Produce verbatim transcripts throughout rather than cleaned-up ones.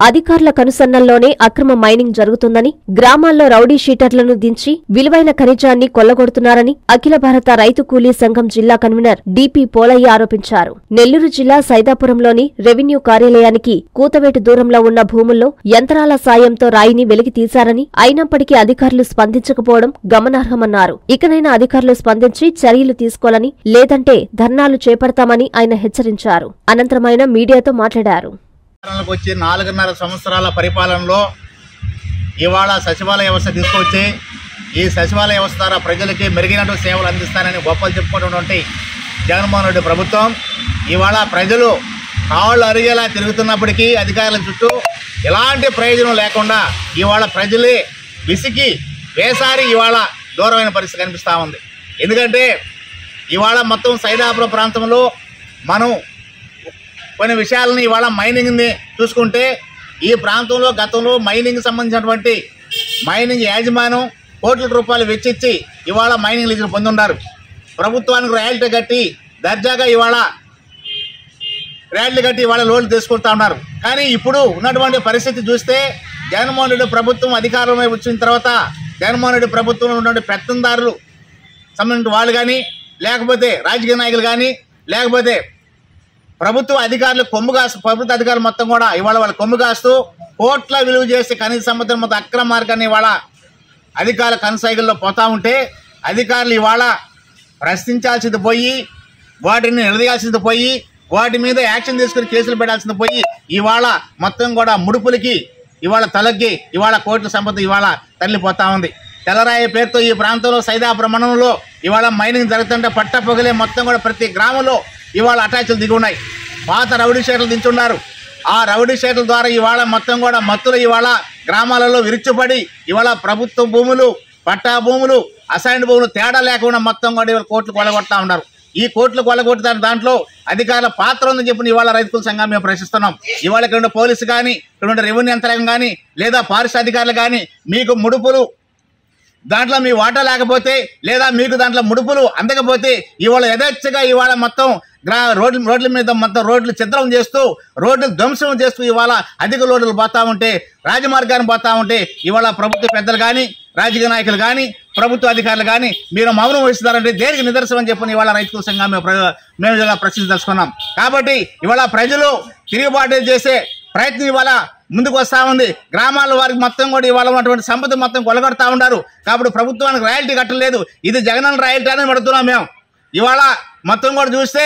అధికారుల కనుసన్నల్లోనే అక్రమ మైనింగ్ జరుగుతుందని, గ్రామాల్లో రౌడీ షీటర్లను దించి విలువైన ఖనిజాన్ని కొల్లగొడుతున్నారని అఖిల భారత రైతు కూలీ సంఘం జిల్లా కన్వీనర్ డిపి పోలయ్య ఆరోపించారు. నెల్లూరు జిల్లా సైదాపురంలోని రెవెన్యూ కార్యాలయానికి కూతవేటు దూరంలో ఉన్న భూముల్లో యంత్రాల సాయంతో రాయిని వెలికి తీశారని, అయినప్పటికీ అధికారులు స్పందించకపోవడం గమనార్హమన్నారు. ఇకనైనా అధికారులు స్పందించి చర్యలు తీసుకోవాలని, లేదంటే ధర్నాలు చేపడతామని ఆయన హెచ్చరించారు. అనంతరం ఆయన మీడియాతో మాట్లాడారు. వచ్చి నాలుగున్నర సంవత్సరాల పరిపాలనలో ఇవాళ సచివాలయ వ్యవస్థ తీసుకొచ్చి ఈ సచివాలయ వ్యవస్థ ద్వారా ప్రజలకి మెరుగైనటువంటి సేవలు అందిస్తానని గొప్పలు చెప్పుకున్నటువంటి జగన్మోహన్ రెడ్డి ప్రభుత్వం ఇవాళ ప్రజలు కాళ్ళు అరిగేలా తిరుగుతున్నప్పటికీ అధికారుల చుట్టూ ఎలాంటి ప్రయోజనం లేకుండా ఇవాళ ప్రజలే విసికి వేసారి ఇవాళ దూరమైన పరిస్థితి కనిపిస్తూ ఉంది. ఎందుకంటే ఇవాళ మొత్తం సైదాపురం ప్రాంతంలో మనం కొన్ని విషయాలని ఇవాళ మైనింగ్ని చూసుకుంటే ఈ ప్రాంతంలో గతంలో మైనింగ్ సంబంధించినటువంటి మైనింగ్ యాజమాన్యం కోట్ల రూపాయలు వెచ్చిచ్చి ఇవాళ మైనింగ్ లీజులు పొందున్నారు. ప్రభుత్వానికి రాయల్టీ కట్టి దర్జాగా ఇవాళ రాయల్టీ కట్టి ఇవాళ లోన్లు తీసుకుంటా ఉన్నారు. కానీ ఇప్పుడు ఉన్నటువంటి పరిస్థితి చూస్తే జగన్మోహన్ రెడ్డి ప్రభుత్వం అధికారంలో వచ్చిన తర్వాత జగన్మోహన్ రెడ్డి ప్రభుత్వంలో ఉన్నటువంటి పెత్తందారులు సంబంధించిన వాళ్ళు కానీ, లేకపోతే రాజకీయ నాయకులు కానీ, లేకపోతే ప్రభుత్వ అధికారులు కొమ్ము కాస్తూ ప్రభుత్వ అధికారులు మొత్తం కూడా ఇవాళ వాళ్ళ కొమ్ము కాస్తూ కోట్ల విలువ చేసి ఖనిజ సంపద మొత్తం అక్రమ మార్గాన్ని ఇవాళ అధికారుల కనసాగిల్లో పోతా ఉంటే అధికారులు ఇవాళ ప్రశ్నించాల్సింది పోయి, వాటిని నిలదీయాల్సింది పోయి, వాటి మీద యాక్షన్ తీసుకుని కేసులు పెట్టాల్సింది పోయి ఇవాళ మొత్తం కూడా ముడుపులకి ఇవాళ తలగ్గి ఇవాళ కోట్ల సంపద ఇవాళ తరలిపోతా ఉంది. తెల్లరాయి పేరుతో ఈ ప్రాంతంలో సైదాపురం మండలంలో ఇవాళ మైనింగ్ జరుగుతుంటే పట్టపొగలే మొత్తం కూడా ప్రతి గ్రామంలో ఇవాళ అటాచ్లు దిగి ఉన్నాయి. పాత రౌడీ షీటర్లు దించున్నారు. ఆ రౌడీ షీటర్ల ద్వారా ఇవాళ మొత్తం కూడా మత్తులు ఇవాళ గ్రామాలలో విరుచుపడి ఇవాళ ప్రభుత్వ భూములు, పట్టా భూములు, అసైన్డ్ భూములు తేడా లేకుండా మొత్తం కూడా ఇవాళ కోట్లు కొలగొడతా ఉన్నారు. ఈ కోట్లు కొలగొట్టిన దాంట్లో అధికారుల పాత్ర ఉందని చెప్పి ఇవాళ రైతుల సంఘం మేము ప్రశ్నిస్తున్నాం. ఇవాళ ఇక్కడ పోలీసు కానీ, ఇక్కడ రెవెన్యూ యంత్రాంగం కానీ, లేదా పారిశ్రామిక అధికారులు కానీ మీకు ముడుపులు దాంట్లో మీ వాటా లేకపోతే, లేదా మీకు దాంట్లో ముడుపులు అందకపోతే ఇవాళ యథేచ్ఛగా ఇవాళ మొత్తం గ్రా రోడ్ల రోడ్ల మీద మొత్తం రోడ్లు చిత్రం చేస్తూ, రోడ్లు ధ్వంసం చేస్తూ ఇవాళ అధిక రోడ్లు పోతా ఉంటే, రాజమార్గాన్ని పోతా ఉంటే ఇవాళ ప్రభుత్వ పెద్దలు కానీ, రాజకీయ నాయకులు కానీ, ప్రభుత్వ అధికారులు కానీ మీరు మౌనం వహిస్తున్నారంటే దేనికి నిదర్శనం అని చెప్పని ఇవాళ రైతుల సంఘం మేము మేము ఇలా ప్రశ్నించుకున్నాం. కాబట్టి ఇవాళ ప్రజలు తిరుగుబాటు చేసే ప్రయత్నం ఇవాళ ముందుకు వస్తూ ఉంది. గ్రామాల వారికి మొత్తం కూడా ఇవాళ ఉన్నటువంటి సంపద మొత్తం కొలగొడతా ఉన్నారు. కాబట్టి ప్రభుత్వానికి రాయల్టీ కట్టలేదు. ఇది జగనన్న రాయల్టీ అని పడుతున్నాం మేము. ఇవాళ మొత్తం కూడా చూస్తే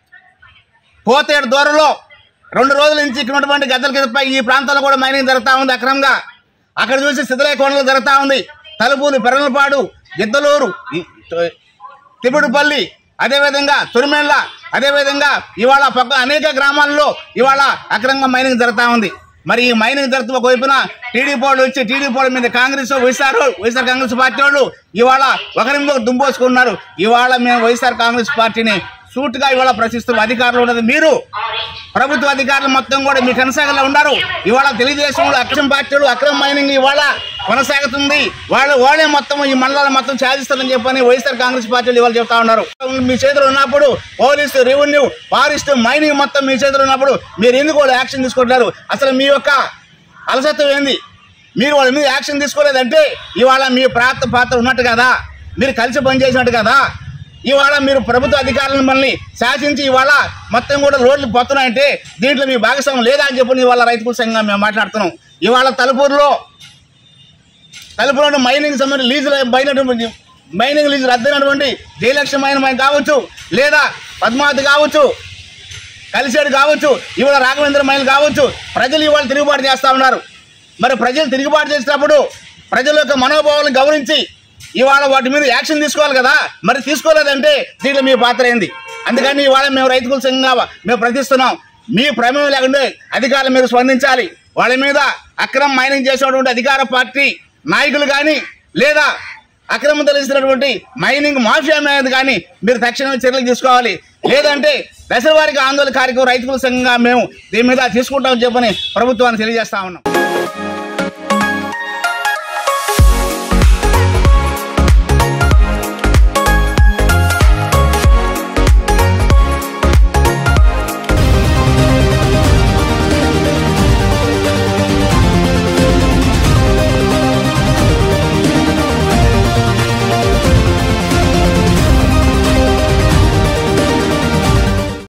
కోతేడు దూరంలో రెండు రోజుల నుంచి ఇచ్చినటువంటి గద్దల కిందపై ఈ ప్రాంతాల్లో కూడా మైనింగ్ జరుగుతూ ఉంది అక్రమంగా. అక్కడ చూసి సిద్ధలే కొండలు జరుగుతూ ఉంది. తలుపులు, పెరలపాడు, గిద్దలూరు, తిబుడుపల్లి, అదేవిధంగా తురిమెళ్ళ, అదేవిధంగా ఇవాళ పక్క అనేక గ్రామాల్లో ఇవాళ అక్రమంగా మైనింగ్ జరుగుతూ ఉంది. మరి ఈ మైనింగ్ జరుగుతూ ఒకవైపున టీడీపీ వాళ్ళు వచ్చి టీడీపీ వాళ్ళ మీద కాంగ్రెస్, వైఎస్ఆర్ వైఎస్ఆర్ కాంగ్రెస్ పార్టీ వాళ్ళు ఇవాళ ఒకరి మీద దుంపోసుకున్నారు. ఇవాళ మేము వైఎస్ఆర్ కాంగ్రెస్ పార్టీని సూటుగా ఇవాళ ప్రశ్నిస్తున్న అధికారులు ఉన్నది మీరు. ప్రభుత్వ అధికారులు మొత్తం కూడా మీ కొనసాగలో ఉన్నారు. ఇవాళ తెలుగుదేశంలో అక్రమ పార్టీలు అక్రమ మైనింగ్ ఇవాళ కొనసాగుతుంది. వాళ్ళు వాళ్ళే మొత్తం ఈ మండలాలు మొత్తం సాధిస్తారని చెప్పని వైఎస్ఆర్ కాంగ్రెస్ పార్టీలు ఇవాళ చెప్తా ఉన్నారు. మీ చేతులు ఉన్నప్పుడు పోలీసు, రెవెన్యూ, ఫారెస్ట్, మైనింగ్ మొత్తం మీ చేతులు ఉన్నప్పుడు మీరు ఎందుకు వాళ్ళు యాక్షన్ తీసుకుంటున్నారు? అసలు మీ యొక్క అలసత్వం ఏంది? మీరు వాళ్ళ మీద యాక్షన్ తీసుకోలేదంటే ఇవాళ మీ ప్రాంత పాత్ర ఉన్నట్టు కదా, మీరు కలిసి పనిచేసినట్టు కదా. ఇవాళ మీరు ప్రభుత్వ అధికారులను మనల్ని శాసించి ఇవాళ మొత్తం కూడా రోడ్లు పోతున్నాయంటే దీంట్లో మీ భాగస్వామ్యం లేదా అని చెప్పి ఇవాళ రైతు సంఘంగా మేము మాట్లాడుతున్నాం. ఇవాళ తలుపూరులో తలుపులో మైనింగ్ సంబంధించి లీజులు అయినటువంటి మైనింగ్ లీజు రద్దయినటువంటి జయలక్ష్మి మైన్ కావచ్చు, లేదా పద్మావతి కావచ్చు, కలిసేడు కావచ్చు, ఇవాళ రాఘవేంద్ర మైన్ కావచ్చు, ప్రజలు ఇవాళ తిరుగుబాటు చేస్తూ ఉన్నారు. మరి ప్రజలు తిరుగుబాటు చేసినప్పుడు ప్రజల యొక్క మనోభావాలను గౌరవించి ఇవాళ వాటి మీద యాక్షన్ తీసుకోవాలి కదా. మరి తీసుకోలేదంటే దీంట్లో మీ పాత్ర ఏంది? అందుకని ఇవాళ మేము రైతుల సంఘంగా మేము ప్రశ్నిస్తున్నాం. మీ ప్రమేయం లేకుండా అధికారులు మీరు స్పందించాలి. వాళ్ళ మీద అక్రమ మైనింగ్ చేసినటువంటి అధికార పార్టీ నాయకులు కానీ, లేదా అక్రమం తెలిసినటువంటి మైనింగ్ మాఫియా మీద కానీ మీరు తక్షణమే చర్యలు తీసుకోవాలి. లేదంటే దశల వారికి ఆందోళన కార్యక్రమం రైతుల సంఘంగా మేము దీని మీద తీసుకుంటామని చెప్పని ప్రభుత్వాన్ని తెలియజేస్తా ఉన్నాం.